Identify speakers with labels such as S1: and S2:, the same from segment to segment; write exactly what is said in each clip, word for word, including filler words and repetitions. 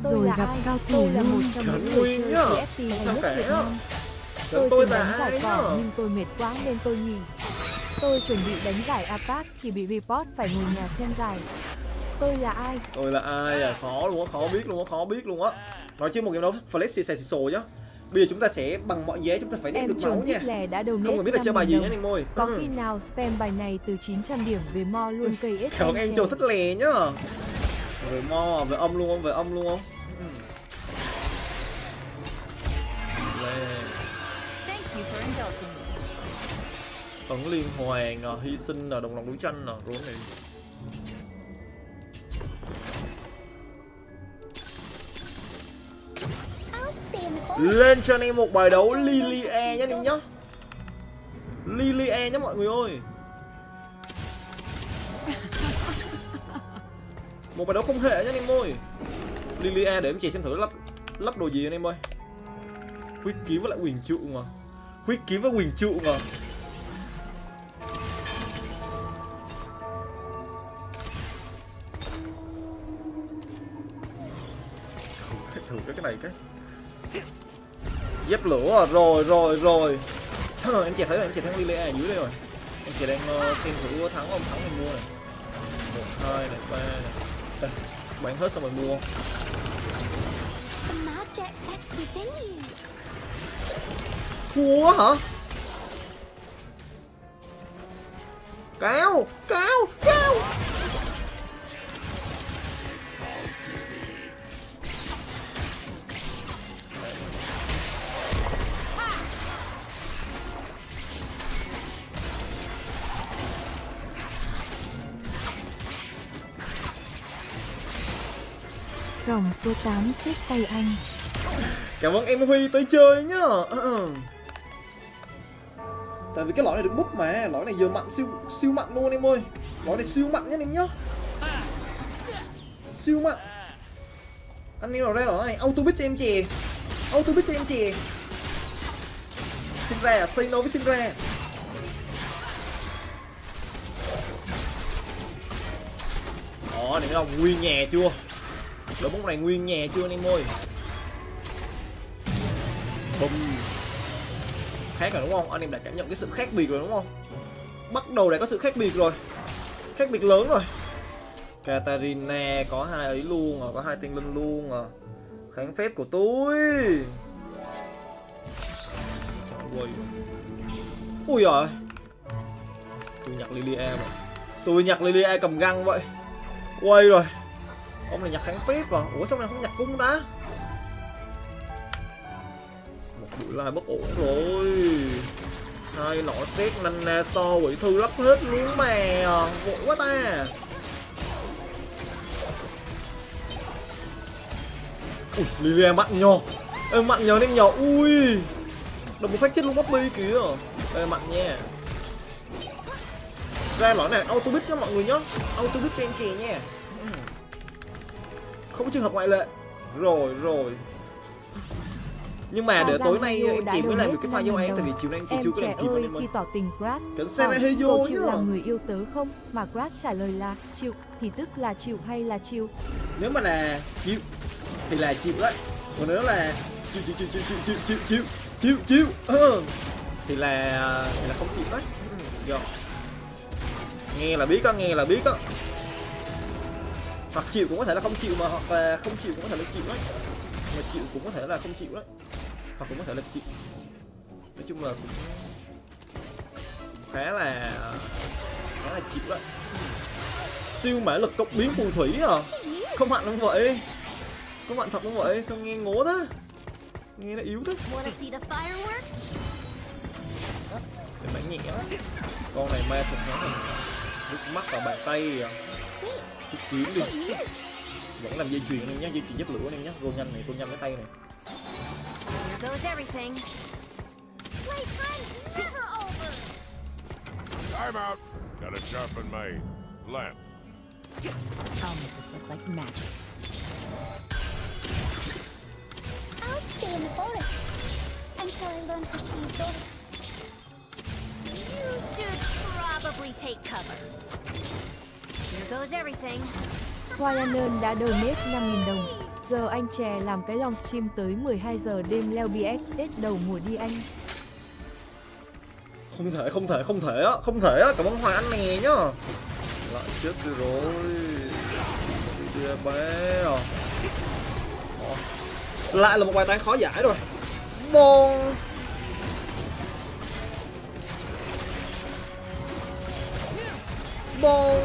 S1: rồi gặp cao thủ
S2: là một
S1: luôn.
S2: trong những người chơi xê ép pê hay nhất Việt Nam. Tôi từng đánh giải cỏ nhưng tôi mệt quá nên tôi nghỉ. Tôi chuẩn bị đánh giải a pếch thì bị report phải ngồi nhà xem giải. Tôi là ai?
S3: Tôi là ai à? Khó luôn á, khó biết luôn á, khó biết luôn á. Nói chứ một game đấu flex xì xì xồ nhá. Bây giờ chúng ta sẽ bằng mọi giá chúng ta phải ném được máu nha.
S2: Lè đã đầu
S3: Không cần biết là chơi bài gì nhá anh ơi.
S2: Có khi nào spam bài này từ chín trăm điểm về mo luôn cây ít.
S3: Còn em trồ thích lè nhá. Về mo, về âm luôn không? Về âm luôn không? Ấn liên hoàn, à, hy sinh, à, đồng lòng đấu tranh à, rốn này. Lên cho anh em một bài đấu Lilia nhá anh em nhá. Lilia nhá mọi người ơi. Một bài đấu không hệ nhá anh em ơi. Lilia để em chị xem thử lắp lắp đồ gì anh em ơi. Huyết kiếm với lại quyền trụ mà. Huyết kiếm với quyền trụ mà. Thử cái cái này cái dép lửa rồi rồi rồi. Em chị thấy rồi, em chị thấy Lilia ở dưới đây rồi. Em chị đang uh, xem thử thắng không, thắng mình mua này. Một hai này, ba này. Đây, bán hết xong rồi mua. Thua hả? Cao, cao, cao.
S2: Cổng số tám xếp tay anh.
S3: Cảm ơn em Huy tới chơi nhá. Tại vì cái lõi này được búp mà, lõi này giờ mạnh siêu siêu mạnh luôn em ơi. Lõi này siêu mạnh nhá em nhá. Siêu mạnh. Anh em nào ra lõi này auto bit cho em chè. Auto bit cho em chè. Xin ra, say no với xin ra. Đó, này không nguyên nhà chưa? Đội bóng này nguyên nhà chưa anh em ơi. Bùm. Khác rồi đúng không? Anh em đã cảm nhận cái sự khác biệt rồi đúng không? Bắt đầu đã có sự khác biệt rồi. Khác biệt lớn rồi. Katarina có hai ấy luôn à, có hai tiên linh luôn à. Kháng phép của tôi. Ui giời. Tôi nhặt Lilia mà. Tôi nhặt Lilia cầm găng vậy. Quay rồi. Ông này nhặt kháng phép à? Ủa sao này không nhặt cung ta? Một buổi live bất ổn rồi. Hai nọ tét nanh na so quỷ thư lắp hết luôn mà. Vội quá ta. Ui, Lilia mạnh nhò. Ê, mạnh nhò nên nhò. Ui. Đừng một phát chết luôn Bobby kìa. Đây mạnh nha. Ra lõi này auto bit nha mọi người nhá. Auto bit cho em chè nha. Không có trường hợp ngoại lệ. Rồi rồi. Nhưng mà để tối nay em chị mới làm được cái file yêu anh. Tại vì chiều nay em chị chưa có làm kịp anh em ơi.
S2: Khi tỏ tình Crash,
S3: Cảnh xe này hay vô
S2: cậu chịu làm người yêu tớ không? Mà Crash trả lời là chịu. Thì tức là chịu hay là chịu?
S3: Nếu mà là chịu thì là chịu đấy. Còn nếu là chịu chịu chịu chịu chịu chịu chịu chịu chịu ừ. thì là thì là không chịu đấy. Rồi. Nghe là biết á, nghe là biết á. Hoặc chịu cũng có thể là không chịu, mà hoặc là không chịu cũng có thể là chịu đấy. Mà chịu cũng có thể là không chịu đấy. Hoặc cũng có thể là chịu. Nói chung là cũng, cũng khá là khá là chịu đấy. Siêu mã lực cộng biến phù thủy à? Không mạnh không vậy? Không mạnh thật không vậy? Sao nghe ngố thế? Nghe nó yếu thế. Để bán nhẹ lắm. Con này ma thuật nó thành đứt mắt vào bàn tay à. Đứt kiếm đi. Vẫn làm dây chuyền anh em nhé, dây chuyền dấp lửa anh em nhé. Vô nhanh này, vô nhanh cái tay này.
S4: Time out. Gotta sharpen my lamp.
S1: I'll make this look like magic.
S5: I'll stay in the forest until I learn how to use those. You should probably take cover. Here goes everything.
S2: Hoa Lan đã donate năm nghìn đồng. Giờ anh Chè làm cái long stream tới mười hai giờ đêm leo bê ét ét đầu mùa đi anh.
S3: Không thể, không thể, không thể á, không thể á, cảm ơn Hoàng Anh nè nhá. Lại chết rồi. Đi bé à. Lại là một bài toán khó giải rồi. Bông. Bông.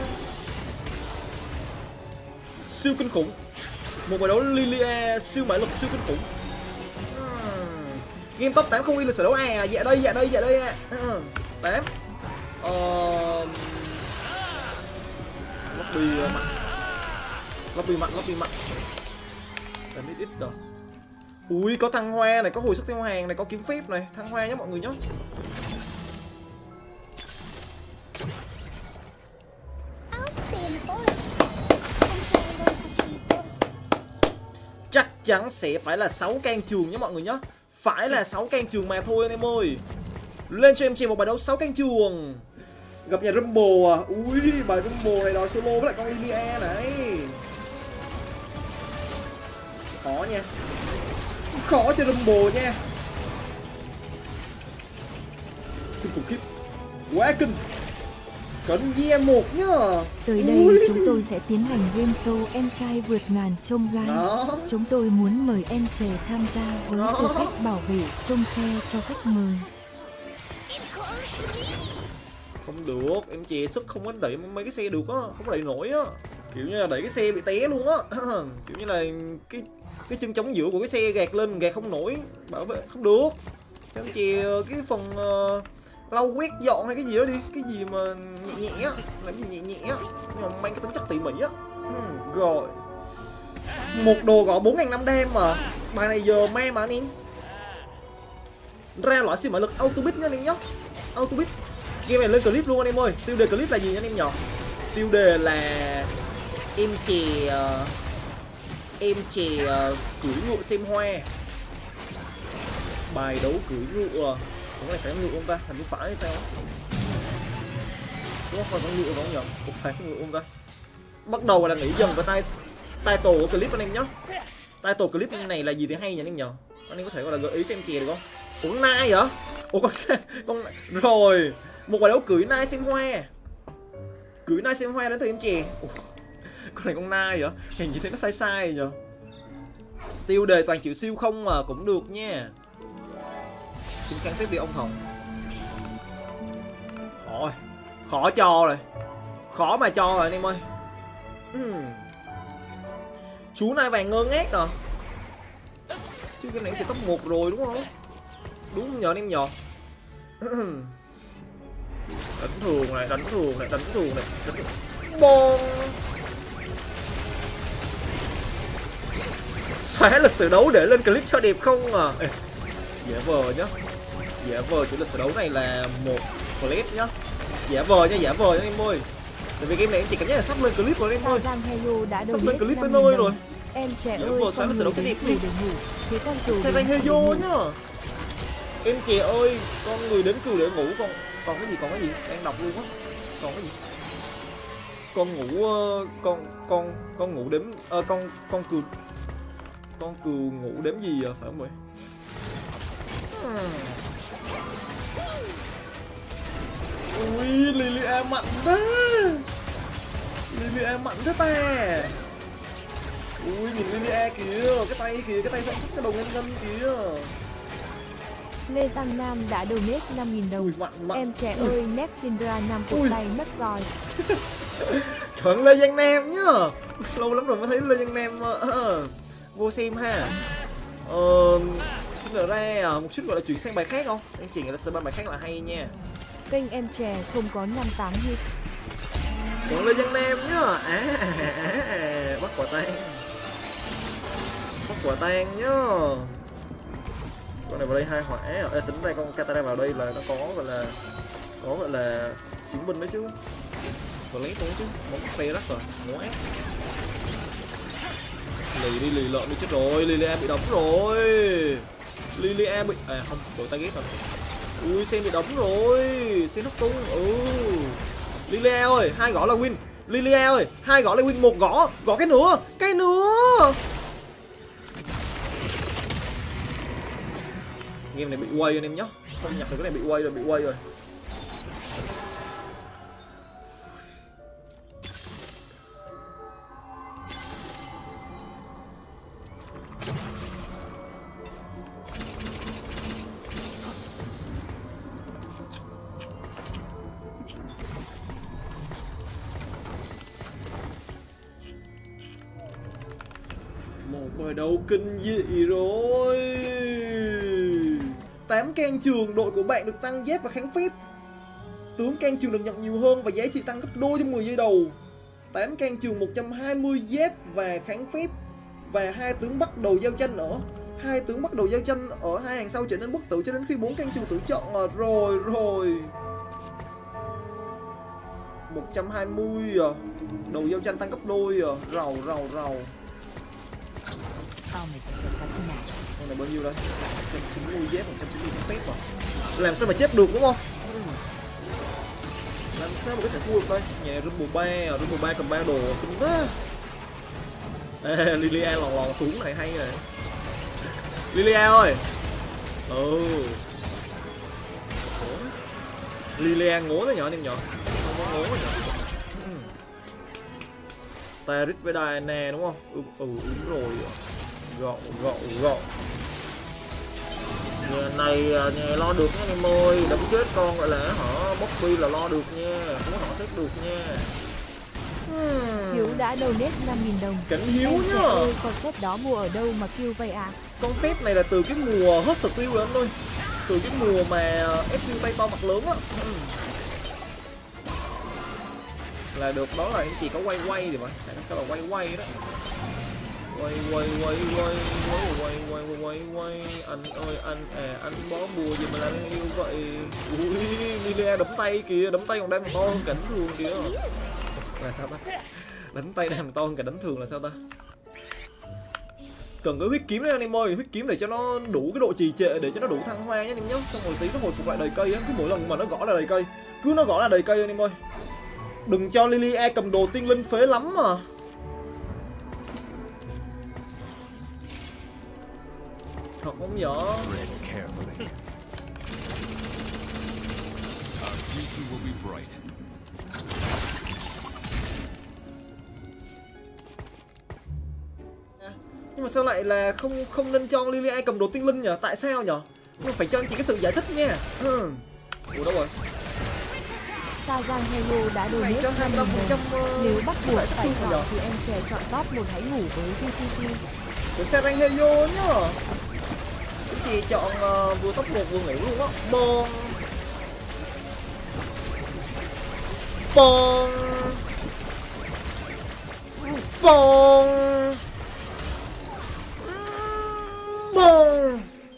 S3: Siêu kinh khủng. Một bài đấu Lilia siêu mãnh lực siêu kinh khủng. uhm. Game top tám không in lịch sử đấu à. Dạ đây, dạ đây, dạ đây à. tám ờ... Lobby mạnh. Lobby mạnh, lobby mạnh. Làm ít ít rồi. Ui, có thăng hoa này, có hồi sức tiêu hàng này, có kiếm phép này. Thăng hoa nhé mọi người nhé. Chắc chắn sẽ phải là sáu can trường nhé mọi người nhé. Phải là sáu can trường mà thôi anh em ơi. Lên cho em chè một bài đấu sáu can trường. Gặp nhà Rumble à. Ui, bài Rumble này đòi solo với lại con Lilia này. Khó nha. Khó cho Rumble nha. Kinh khủng khiếp. Quá kinh. Cận Gia một nhá.
S2: Tới đây Ui. chúng tôi sẽ tiến hành game show em trai vượt ngàn chông gai. Đó. Chúng tôi muốn mời em Chè tham gia với Đó. tư cách bảo vệ trông xe cho khách mời.
S3: Không được, em Chè sức không có đẩy mấy cái xe được á, không đẩy nổi á. Kiểu như là đẩy cái xe bị té luôn á. Kiểu như là cái cái chân chống giữa của cái xe gạt lên gạt không nổi, bảo vệ không được. Cho em Chè cái phần uh, lau quét dọn hay cái gì đó đi, cái gì mà nhẹ nhẹ á, làm gì nhẹ nhẹ á, nhưng mà mang cái tính chất tỉ mỉ á. uhm, Rồi một đồ gõ bốn nghìn năm trăm mà bài này giờ mang mà anh em. Ra loại siêu mã lực auto bit nha anh em nhé. Auto bit game này lên clip luôn anh em ơi. Tiêu đề clip là gì anh em nhỏ? Tiêu đề là em Chè uh, em Chè uh, cưỡi ngựa xem hoa. Bài đấu cưỡi ngựa. Cái này phải ngựa không ta? Thành phải hay sao? Đúng không? Phải ngựa không nhỉ? Cũng phải ngựa không ta? Bắt đầu là nghĩ dần vào tay title của clip anh em nhé. Title clip này là gì thì hay nhỉ anh em nhỉ? Anh em có thể gọi là gợi ý cho em Chè được không? Ủa nai vậy? Ủa con con rồi một bài đấu cưỡi nai xem hoa. Cưỡi nai xem hoa đến từ em Chè. Ủa, con này con nai vậy? Hình như thế nó sai sai nhỉ? Tiêu đề toàn chữ siêu không mà cũng được nha. Xin kháng xếp đi ông thần. Khó rồi. Khó cho rồi. Khó mà cho rồi anh em ơi. uhm. Chú nai vàng ngơ ngác à. Chứ cái này chỉ top một rồi đúng không? Đúng không nhờ anh em nhờ. Đánh thường này, đánh thường này, đánh thường này, đánh thường. Bông. Xóa lịch sử đấu để lên clip cho đẹp không à. Ê, dễ vờ nhá. Dễ vờ chủ lịch sử đấu này là một clip nhá. Dễ vờ nha, dễ vờ nha em ơi. Tại vì game này em chỉ cảm giác là sắp lên clip rồi em ơi. Sắp lên clip tới nơi rồi.
S2: Em Chè
S3: dễ
S2: ơi,
S3: vờ xóa lịch sử đấu cái đẹp đi.
S2: Thế con cừu
S3: Xe Ranh Heyo nhá. Em Chè ơi, con người đến cừu để ngủ. Còn còn cái gì, còn cái gì đang đọc luôn á. Còn cái gì? Con ngủ uh, con con con ngủ đếm uh, con con cừu con cừu ngủ đếm gì vậy phải không vậy? Ui, Lilia mạnh đó. Lilia mạnh thế ta. Ui, nhìn Lilia kìa, cái tay kìa, cái tay vẫn cái đầu ngân ngân kìa.
S2: Lê Giang Nam đã donate năm nghìn đồng.
S3: Ui, mạnh, mạnh.
S2: Em Chè ơi, nét Syndra Nam cột tay mất rồi.
S3: Chọn Lê Giang Nam nhá. Lâu lắm rồi mới thấy Lê Giang Nam uh, vô xem ha. Ờ, xin ra một chút gọi là chuyển sang bài khác không? Anh chị người ta xem bài khác là hay nha.
S2: Kênh Em Chè không có năm tám hit.
S3: Chọn Lê Giang Nam nhá. À, à, à, à. Bắt quả tang. Bắt quả tang nhá. Con này vào đây hai hỏa. Ê, tính ra con Katara vào đây là nó có gọi là có gọi là chiến binh đấy chứ. Còn lấy tôi chứ, bóng phê rắc rồi, ngóa. Lì đi, lì lợn đi chết rồi, Lilia bị đóng rồi. Lilia bị... À không, đội tay ghét rồi. Ui, Sen bị đóng rồi, Sen hất tung, ừ. Lilia ơi, hai gõ là win. Lilia ơi, hai gõ là win, một gõ, gõ cái nữa, cái nữa. Game này bị quay anh em nhá. Không nhặt được cái này bị quay rồi, bị quay rồi. Một bài đấu kinh dị rồi. Tám can trường, đội của bạn được tăng dép và kháng phép. Tướng can trường được nhận nhiều hơn và giá trị tăng gấp đôi trong mười giây đầu. Tám can trường một trăm hai mươi dép và kháng phép. Và hai tướng bắt đầu giao tranh nữa. Hai tướng bắt đầu giao tranh ở hai hàng sau trở nên bất tử cho đến khi bốn can trường tử chọn. À, rồi rồi một trăm hai mươi à. Đầu giao tranh tăng gấp đôi à. Rầu rầu rầu.
S1: I'll make this look like magic.
S3: Con này bao nhiêu đây? một trăm chín mươi dép, một trăm chín mươi phép mà. Làm sao mà chết được đúng không? Làm sao mà có thể thua được đây? Nhà Rumble ba, Rumble ba cầm ba đồ kinh quá. Ê, Lilia lòn lòn xuống này hay này. Lilia ơi. Ừ. Lilia ngố tới nhỏ anh em nhỏ. Không có ngố nhỏ. Tarit với Diana đúng không? Ừ, ừ đúng rồi. Gậu gậu gậu. Nhà này nhà lo được nha anh em ơi, đấm chết con gọi là hả Bobby là lo được nha, không họ thích được nha. Hmm.
S2: Hiếu đã donate năm nghìn đồng.
S3: Cảnh Hiếu
S2: Em
S3: nhá.
S2: trẻ ơi, con set đó mua ở đâu mà kêu vậy à?
S3: Con set này là từ cái mùa hết steel rồi anh ơi. Từ cái mùa mà ép pê tay to mặt lớn á. Hmm. Là được đó là anh chỉ có quay quay thì mà, cái là quay quay đó. Quay quay quay quay quay quay quay quay quay anh ơi anh à anh bó bùa gì mà làm yêu vậy. Ui Lilia đấm tay kìa, đấm tay còn đang to hơn cảnh thường kìa. Là sao ta? Đánh tay đang to hơn cả đánh thường là sao ta? Cần cái huyết kiếm đấy anh em ơi, huyết kiếm để cho nó đủ cái độ trì trệ, để cho nó đủ thăng hoa nhé anh em nhé. Xong rồi tí nó hồi phục lại đầy cây á, cứ mỗi lần mà nó gõ là đầy cây, cứ nó gõ là đầy cây anh em ơi. Đừng cho Lilia cầm đồ tiên linh phế lắm mà. Thật không nhở? Nhưng mà sao lại là không không nên cho Lilia cầm đồ tiên linh nhỉ? Tại sao nhỉ? Nhưng mà phải cho anh chị cái sự giải thích nha. Ừ. Ủa đâu rồi?
S2: Sa Giang Hero đã donate
S3: cho
S2: năm nghìn đồng. Nếu bắt buộc phải chọn
S3: rồi.
S2: thì em trẻ chọn top một hãy ngủ với vê tê tê.
S3: Của Sa Giang Hero nhá. Anh chị chọn uh, vừa top một vừa ngủ luôn á. Bon. Bon. Bon. Bon.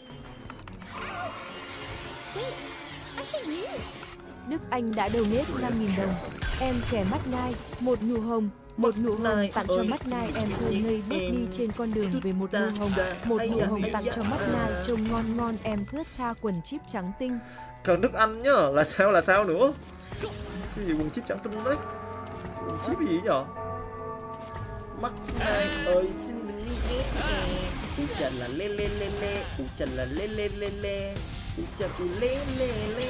S2: Đức Anh đã donate năm nghìn đồng. Em trẻ mắt nai, một nụ hồng, một nụ hồng tặng cho mắt nai em thơ ngây bước đi trên con đường về một nụ hồng, một nụ hồng tặng cho mắt nai trông ngon ngon em thướt tha quần chip trắng tinh.
S3: Còn Đức Anh nhá, là sao là sao nữa? Cái gì quần chip trắng tinh đấy? Quần chip gì nhở? Mắt nai ơi xin đừng đi ghét nè. U chà là lê lê lê lê, u chà là lê lê lê lê, u chà u lê lê lê.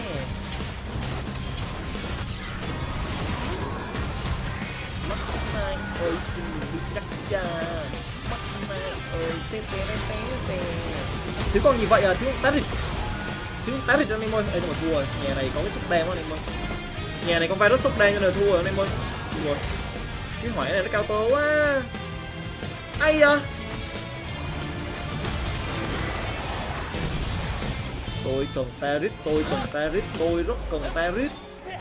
S3: Mắt nai ơi xin đừng đi chắc cha. Mắt nai ơi tê tê tê tê tê. Thứ con gì vậy à? Thứ tát thịt. Thứ tát thịt anh em ơi. Ê nhưng mà thua rồi. Nhà này có cái sốc đen quá anh em ơi. Nhà này con virus sốc đen cho nên thua rồi anh em ơi. Thua rồi. Cái hỏa này nó cao tố quá. Ai à? Tôi cần Tarit, tôi cần Tarit, tôi rất cần Tarit.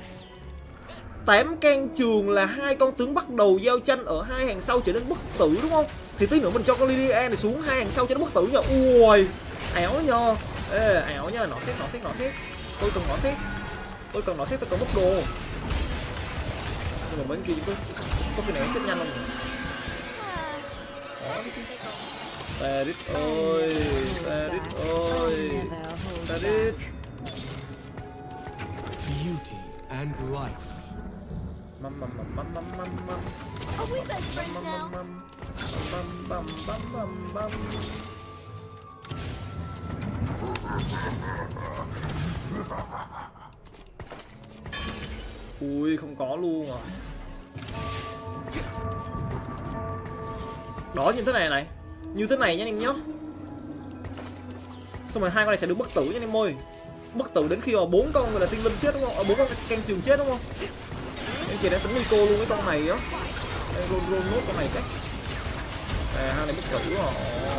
S3: Tám can trường là hai con tướng bắt đầu giao tranh ở hai hàng sau trở nên bất tử đúng không? Thì tí nữa mình cho con Lilia này xuống hai hàng sau cho nó bất tử nha. Ui, ảo nha. Ê, ảo nha, nọ xét, nọ xét, nọ xét. Tôi cần nọ xét. Tôi cần nọ xét, tôi cần mất đồ. Nhưng mà mấy kia có có cái này chết nhanh không? Tarit ơi, Tarit ơi, Tarit.
S6: Beauty and life.
S3: Măm măm măm măm măm măm măm.
S5: Are we best friends
S3: Măm
S5: now?
S3: măm măm măm măm măm măm. Ui không có luôn à. Đó như thế này này. Như thế này nha anh em nhá. Xong rồi hai con này sẽ được bất tử nha anh em ơi. Bất tử đến khi mà bốn con gọi là tinh linh chết đúng không? À, bốn con canh trường chết đúng không? Em chỉ đang tính nguy cô luôn cái con này á. Em roll roll nốt con này chắc. À hai này bất tử rồi.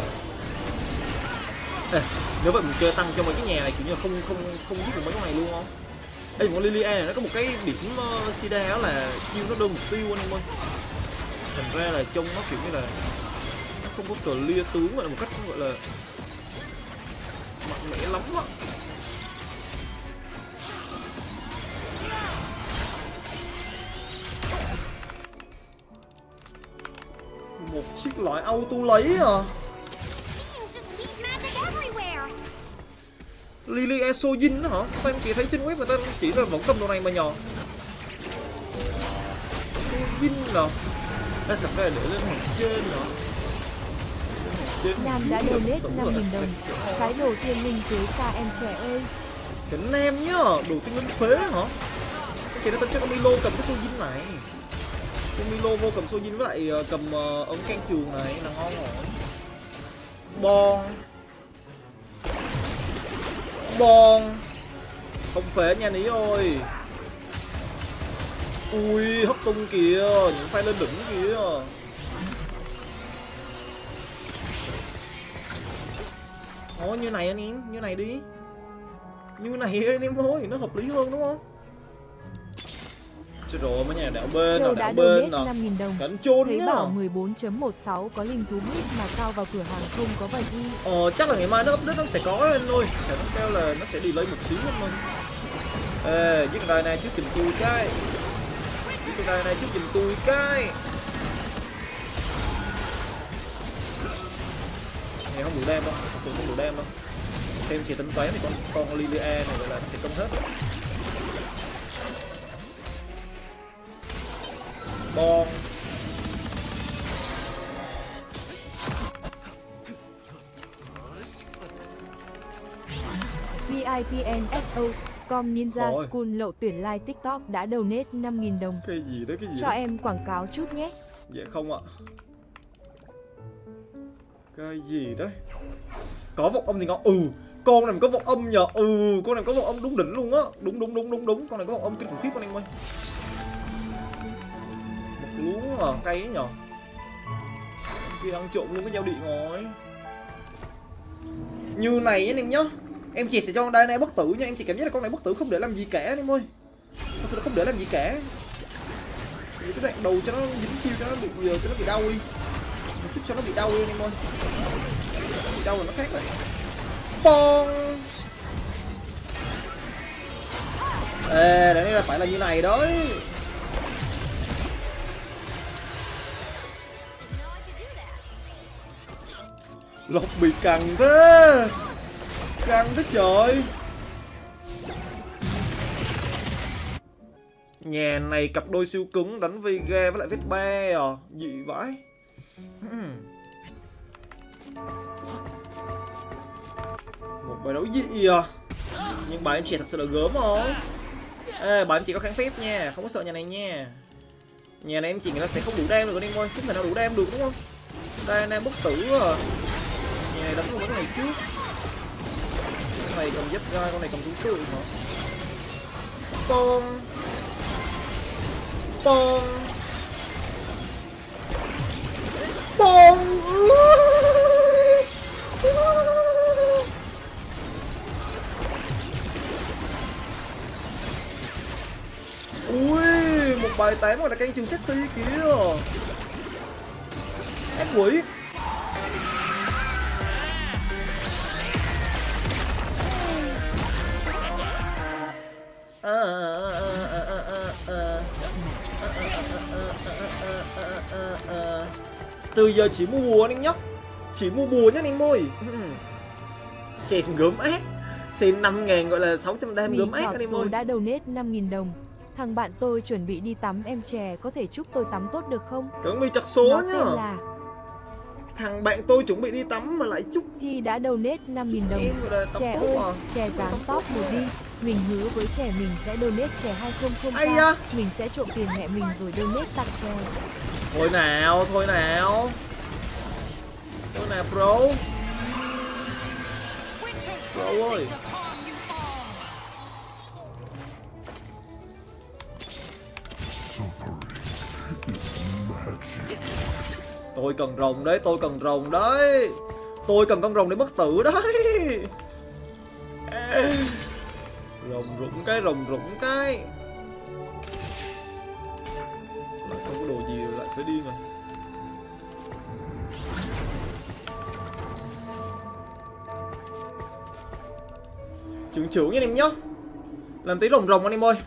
S3: À, nếu vậy mình chơi tăng cho mấy cái nhà này kiểu như là không không không giết được mấy con này luôn không? Ê con Lilia này nó có một cái điểm uh, Sida đó là chiêu nó đơn mục tiêu anh em ơi. Thành ra là trông nó kiểu như là nó không có clear tướng gọi là một cách gọi là mạnh mẽ lắm á. Một chiếc loại auto lấy à.
S5: Just neat magic everywhere.
S3: Lilia Sojin đó hả? Sao em chỉ thấy trên web người ta chỉ là vẫn cầm đồ này mà nhỏ. Sojin nào. Ê, thật ra là để lên hàng trên hả?
S2: Nam đã donate năm nghìn đồng. Cái đồ tiên linh cưới ca em trẻ ơi.
S3: Cái nem nhá, đồ tiên linh phế hả? Chỉ đã tính cho con Milo cầm cái Sojin này. Con Milo vô cầm Sojin với lại cầm uh, ống canh trường này là ngon rồi. Bon. Bon. Không phế nha ní ơi. Ui hất tung kìa, những phay lên đỉnh kìa. Ồ như này anh em, như này đi. Như này anh em ơi, nó hợp lý hơn đúng không? Trời rồi mấy nhà đảo bên nào, đảo bên nào.
S2: năm nghìn đồng.
S3: Cảnh chôn
S2: Thấy
S3: nhá.
S2: bảo mười bốn chấm mười sáu có linh thú bít mà sao vào cửa hàng không có vậy đi.
S3: Ờ chắc là ngày mai nó update nó sẽ có lên thôi. Chả nó kêu là nó sẽ delay một xíu lắm thôi. Ê, giết cái này trước chừng tôi cái. Giết cái này trước chừng tôi cái. Này không đủ đam đâu, thật sự không đủ đam đâu. Thêm chỉ tính toán thì con con Lilia này gọi là sẽ công hết. Bon.
S2: vê i pê en ét o com Ninja
S3: Rồi.
S2: School lộ tuyển like TikTok đã donate năm nghìn đồng.
S3: Cái gì đấy, cái gì
S2: Cho
S3: đấy?
S2: em quảng cáo chút nhé.
S3: Dạ không ạ. Cái gì đấy? Có vọng âm thì ngon. Ừ, con này có vọng âm nhờ. Ừ, con này có vọng âm đúng đỉnh luôn á. Đúng đúng đúng đúng đúng, con này có vọng âm kinh khủng khiếp con anh ơi. Một luống à, cay ấy nhờ. Kia ăn trộm luôn cái giao điện rồi. Như này anh em nhá. Em chỉ sẽ cho con đây này bất tử nha, em chỉ cảm giác là con này bất tử không để làm gì cả anh em ơi. Thật sự là không để làm gì cả. Cái đoạn đầu cho nó dính chiêu cho nó bị cho nó bị đau đi. Một chút cho nó bị đau đi anh em ơi. Bị đau là nó khác rồi. Bong. Ê, đây là phải là như này đấy. Lộc bị cằn thế. Căng thế trời. Nhà này cặp đôi siêu cứng đánh Vega với lại vết ba à. Dị vãi. Một bài đấu dị à. Nhưng bà em trẻ thật sự là gớm không? Ê, bà em chỉ có kháng phép nha, không có sợ nhà này nha. Nhà này em chỉ nghĩ là sẽ không đủ đam được anh em ơi. Không thể nào đủ đam được đúng không? Đây anh em bất tử à. Nhà này đánh luôn mấy ngày trước. Con này cầm dép gai, con này cầm túi tự hả? Bong. Bong. Bong. Ui, một bài tám gọi là canh trường sexy kìa. Ép quỷ. Từ giờ chỉ mua bùa anh em nhá. Chỉ mua bùa nhá anh em ơi. Sen gớm ác. Sen năm ngàn gọi là sáu trăm đam gớm ác anh em ơi.
S2: Đã donate năm nghìn đồng. Thằng bạn tôi chuẩn bị đi tắm em chè, có thể chúc tôi tắm tốt được không?
S3: Cẩn bị chặt số
S2: Nó
S3: nhá.
S2: tên là
S3: Thằng bạn tôi chuẩn bị đi tắm mà lại chúc
S2: Thi đã donate năm nghìn đồng.
S3: em gọi là tắm
S2: Chè
S3: tốt
S2: ơi,
S3: à.
S2: chè dáng top một đi. Mình hứa với chè mình sẽ donate chè hai không không
S3: Ây
S2: k.
S3: da.
S2: Mình sẽ trộm tiền mẹ mình rồi donate tặng chè.
S3: Thôi nào, thôi nào. Thôi nào bro. Bro ơi. Tôi cần rồng đấy, tôi cần rồng đấy. Tôi cần con rồng để bất tử đấy. Rồng rụng cái, rồng rụng cái. Lại không có đồ gì lại phải đi mà. Trưởng trưởng nha anh em nhá. Làm tí rồng rồng anh em ơi.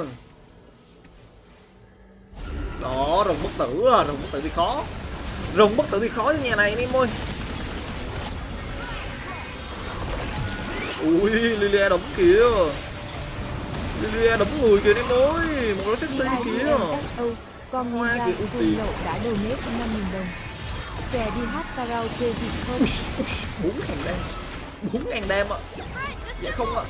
S3: Đó, rồng bất tử à, rồng bất tử thì khó. Rồng bất tử thì khó cho nhà này anh em ơi. Ui, Lilia đấm kìa. Lilia đấm người kìa anh em ơi. Một nó sexy kìa.
S2: Con
S3: Hoa
S2: Ninja
S3: kìa,
S2: School
S3: ulti.
S2: Lậu đã donate năm nghìn đồng. Chè đi hát karaoke thì không.
S3: Bốn ngàn đam. Bốn ngàn đam ạ. Dạ không ạ.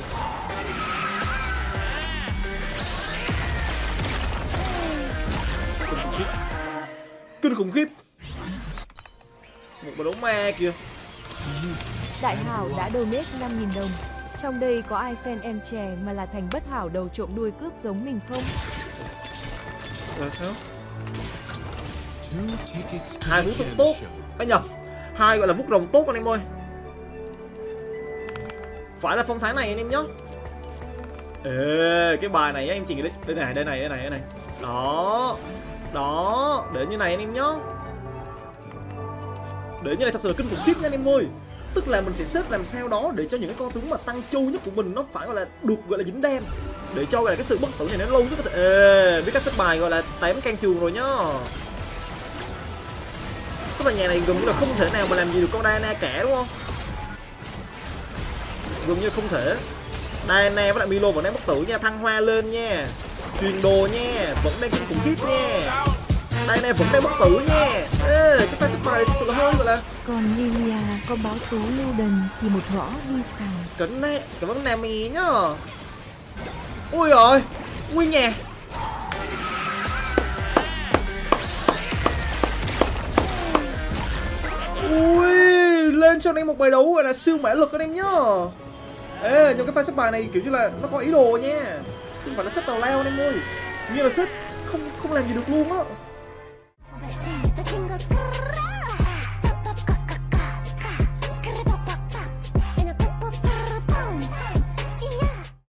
S3: Kinh khủng khiếp. Một bà đấu ma kìa.
S2: Đại Hảo đã donate năm nghìn đồng. Trong đây có ai fan em chè mà là thành bất hảo đầu trộm đuôi cướp giống mình không?
S3: Là sao?
S6: Two tickets to
S3: Hai
S6: the
S3: hú thật
S6: camp
S3: tốt.
S6: show.
S3: Ấy nhầm. Hai gọi là vút rồng tốt anh em ơi. Phải là phong thái này anh em nhá. Ê, cái bài này á, em chỉ nghĩ đây, đây này, đây này, đây này, đây này. Đó. Đó, để như này anh em nhá. Để như này thật sự là kinh khủng khiếp nha anh em ơi. Tức là mình sẽ xếp làm sao đó để cho những cái con tướng mà tăng chu nhất của mình nó phải gọi là được gọi là dính đen, để cho gọi là cái sự bất tử này nó lâu nhất có thể. Ê, biết cách xếp bài gọi là tém can trường rồi nhá. Tức là nhà này gần như là không thể nào mà làm gì được con Diana cả đúng không? Gần như không thể. Diana với lại Milo vẫn đang bất tử nha, thăng hoa lên nha. Truyền đồ nha, vẫn đang kinh khủng khiếp nha. Diana vẫn đang bất tử nha. Ê, cái pha xếp bài này thật sự là hơi gọi là
S2: Còn Lilia có báo tú lưu đần thì một gõ đi xài.
S3: Kính đấy, cảm ơn Nam mì nhá. Ui rồi, nguyên nhà. Ui, lên cho anh em một bài đấu gọi là siêu mã lực anh em nhá. Ê, nhưng cái pha xếp bài này kiểu như là nó có ý đồ nha. Không phải là xếp tào lao anh em ơi. Như là xếp không không làm gì được luôn á.
S5: The king goes